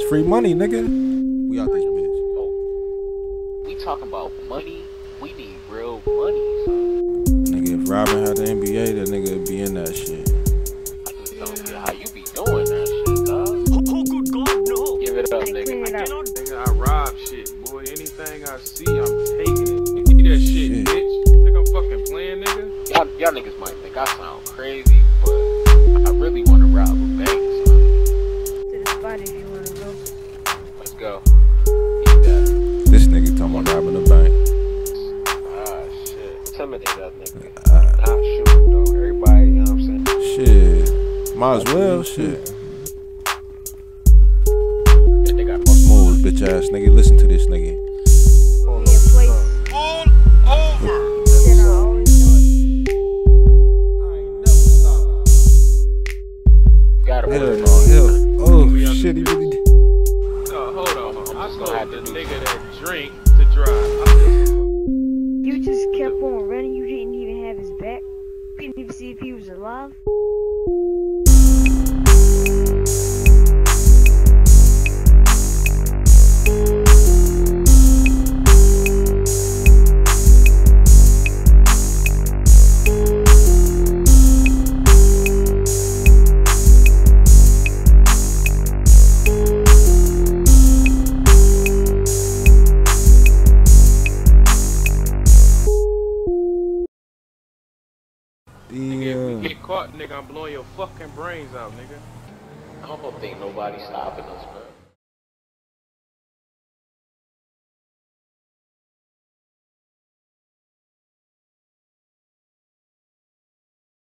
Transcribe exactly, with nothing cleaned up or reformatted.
free money, nigga. We out this bitch. Oh, we talking about money. We need real money, son. Nigga, if Robin had the N B A, that nigga would be in that shit. I just don't get how you be doing that shit, dog. Oh, good God, no. Give it up, nigga. I cannot. Nigga, I rob shit, boy. Anything I see, I'm taking it. Give me that shit, Shit. bitch. Think I'm fucking playing, nigga? Y'all, y'all niggas might think I sound crazy, but I really want to rob a bank, son. To the spot if you wanna go. Let's go. Eat that. This nigga talking about robbing the bank. Ah, shit. Intimidate that nigga. Uh, Not shoot him, though. Everybody, you know what I'm saying? shit. Might as well, shit. Yeah, they got most Smooth, bitch ass nigga. Listen to this nigga. Hold Yeah, on, play. son. All over. Said I always do it. Gotta Hell work no, on it. hell. Oh, shit, he really did. No, hold on. I just told gonna have the to do nigga that drink to drive. You just kept on running. You didn't even have his back. You didn't even see if he was alive. Nigga, if we Yeah. get caught, nigga, I'm blowing your fucking brains out, nigga. I don't think nobody's stopping us, man.